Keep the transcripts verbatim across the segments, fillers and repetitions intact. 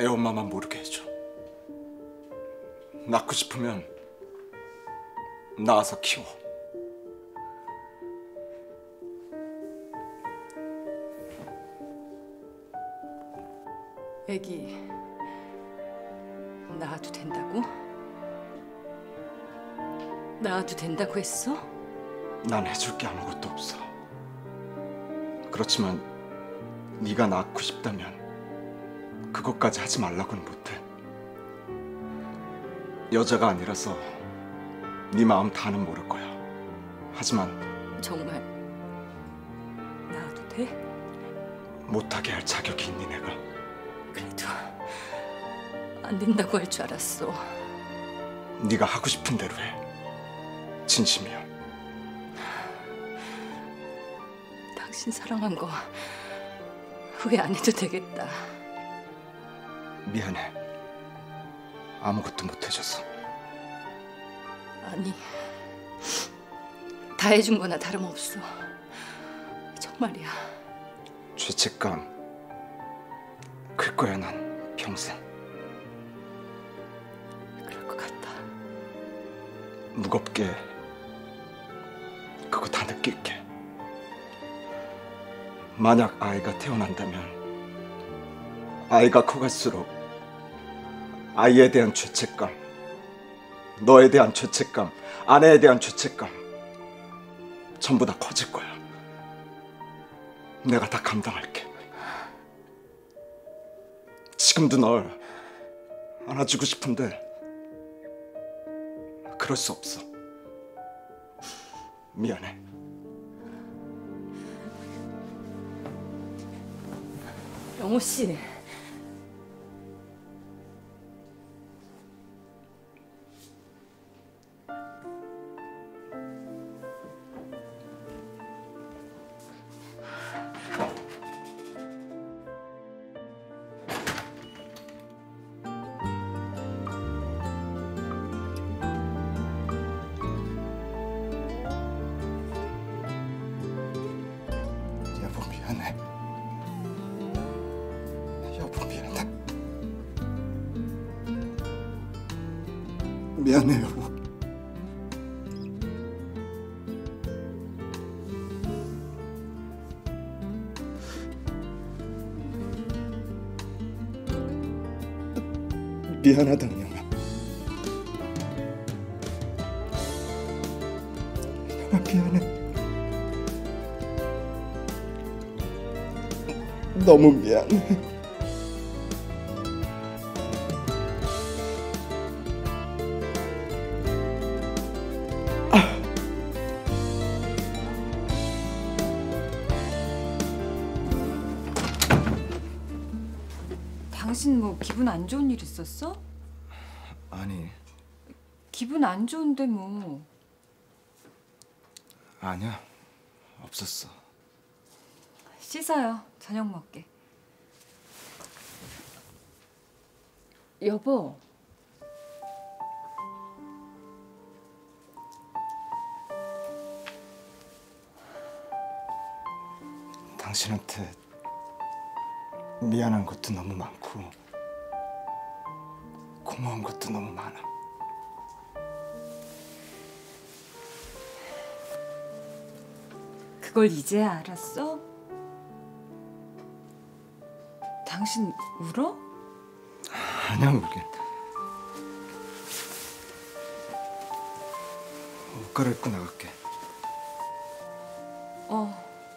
애 엄마만 모르게 해줘. 낳고 싶으면 낳아서 키워. 애기 낳아도 된다고? 낳아도 된다고 했어? 난 해줄 게 아무것도 없어. 그렇지만 네가 낳고 싶다면 그것까지 하지 말라고는 못해. 여자가 아니라서 네 마음 다는 모를 거야. 하지만 정말 낳아도 돼? 못하게 할 자격이 있니 내가? 그래도 안 된다고 할 줄 알았어. 네가 하고 싶은 대로 해. 진심이야. 당신 사랑한 거 후회 안 해도 되겠다. 미안해. 아무것도 못 해줘서. 아니, 다 해준 거나 다름없어. 정말이야. 죄책감 클 거야 난 평생. 그럴 것 같다. 무겁게 그거 다 느낄게. 만약 아이가 태어난다면 아이가 커갈수록 아이에 대한 죄책감, 너에 대한 죄책감, 아내에 대한 죄책감 전부 다 커질 거야. 내가 다 감당할게. 지금도 널 안아주고 싶은데 그럴 수 없어. 미안해. 영호 씨. 여보 미안해. 여보 미안해. 미안해 여보. 미안하다 영아. 영아 미안해. 너무 미안해. 당신 뭐 기분 안 좋은 일 있었어? 아니 기분 안 좋은데 뭐. 아니야 없었어. 씻어요. 저녁 먹게. 여보. 당신한테 미안한 것도 너무 많고 고마운 것도 너무 많아. 그걸 이제야 알았어? 당신 울어? 아니야 울긴. 옷 갈아입고 나갈게. 어.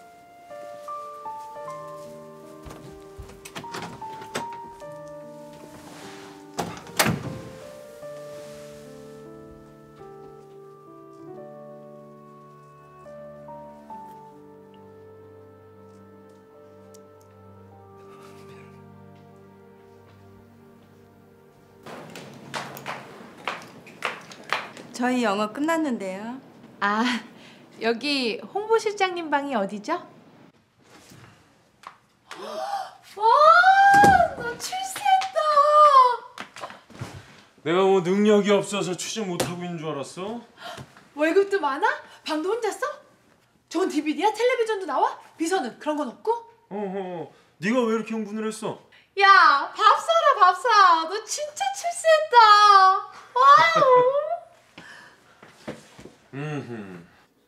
저희 영어 끝났는데요. 아, 여기 홍보실장님 방이 어디죠? 와, 너 출세했다. 내가 뭐 능력이 없어서 취직 못하고 있는 줄 알았어? 월급도 많아? 방도 혼자 써? 좋은 디비디야? 텔레비전도 나와? 비서는 그런 건 없고? 어허, 네가 왜 이렇게 흥분을 했어? 야, 밥 사라 밥 사. 너 진짜 출세했다. 와우. 음.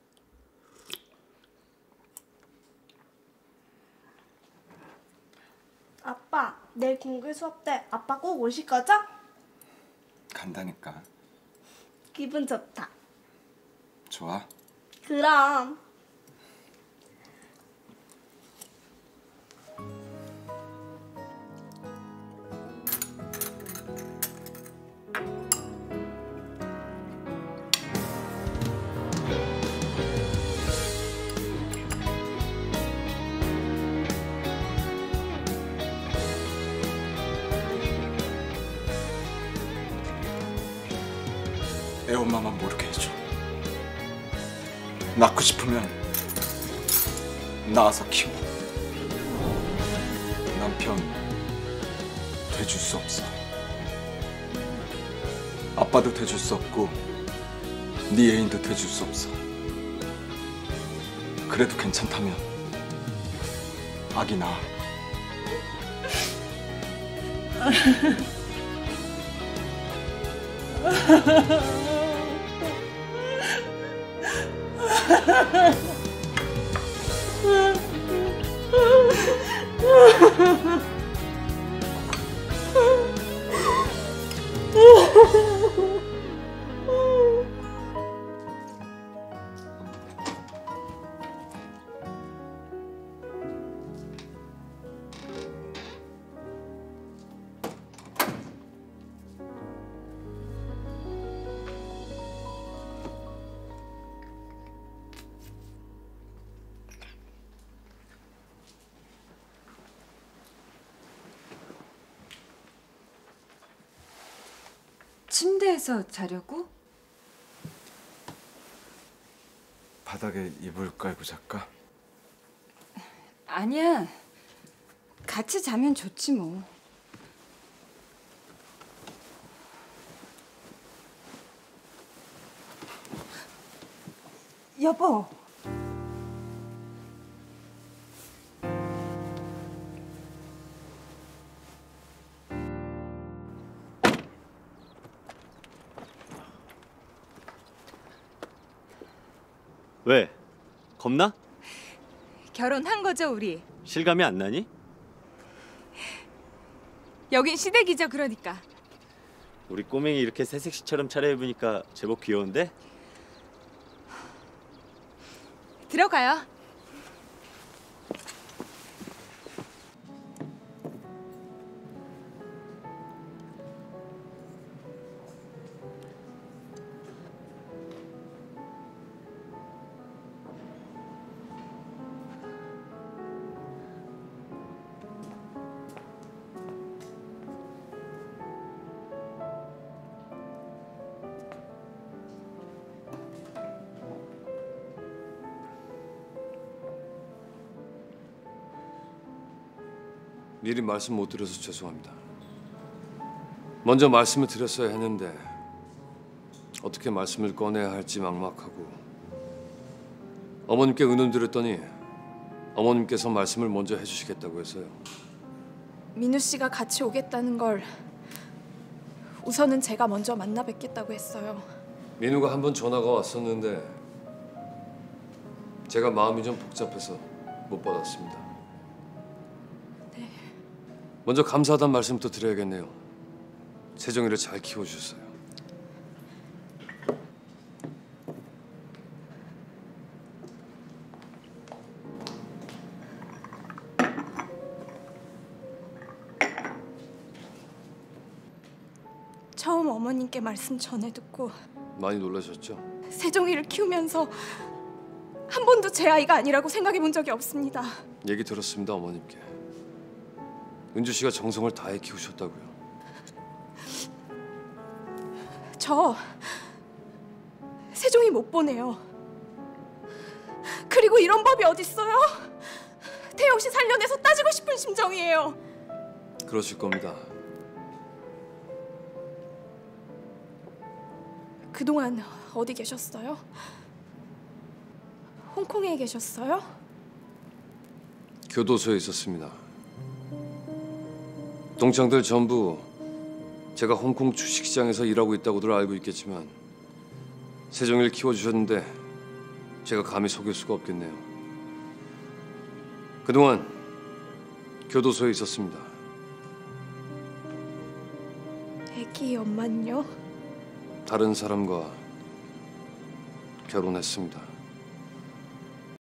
아빠, 내일 공개 수업 때 아빠 꼭 오실 거죠? 간다니까. 기분 좋다. 좋아? 그럼. 애엄마만 모르게 해줘. 낳고 싶으면 낳아서 키워. 남편 돼줄 수 없어. 아빠도 돼줄 수 없고 네 애인도 돼줄 수 없어. 그래도 괜찮다면 아기 낳아. 침대에서 자려고? 바닥에 이불 깔고 잘까? 아니야. 같이 자면 좋지 뭐. 여보. 왜? 겁나? 결혼한 거죠, 우리? 실감이 안 나니? 여긴 시댁이죠, 그러니까. 우리 꼬맹이 이렇게 새색시처럼 차려입으니까 제법 귀여운데? 들어가요. 미리 말씀 못 드려서 죄송합니다. 먼저 말씀을 드렸어야 했는데 어떻게 말씀을 꺼내야 할지 막막하고 어머님께 의논 드렸더니 어머님께서 말씀을 먼저 해주시겠다고 해서요. 민우 씨가 같이 오겠다는 걸 우선은 제가 먼저 만나 뵙겠다고 했어요. 민우가 한 번 전화가 왔었는데 제가 마음이 좀 복잡해서 못 받았습니다. 네. 먼저 감사하다는 말씀부터 드려야겠네요. 세정이를 잘 키워주셨어요. 처음 어머님께 말씀 전해 듣고 많이 놀라셨죠? 세종이를 키우면서 한 번도 제 아이가 아니라고 생각해 본 적이 없습니다. 얘기 들었습니다, 어머님께. 은주 씨가 정성을 다해 키우셨다고요. 저 세종이 못 보내요. 그리고 이런 법이 어딨어요? 태영 씨 살려내서 따지고 싶은 심정이에요. 그러실 겁니다. 그동안 어디 계셨어요? 홍콩에 계셨어요? 교도소에 있었습니다. 동창들 전부 제가 홍콩 주식시장에서 일하고 있다고들 알고 있겠지만 세종이를 키워주셨는데 제가 감히 속일 수가 없겠네요. 그동안 교도소에 있었습니다. 애기 엄마는요? 다른 사람과 결혼했습니다.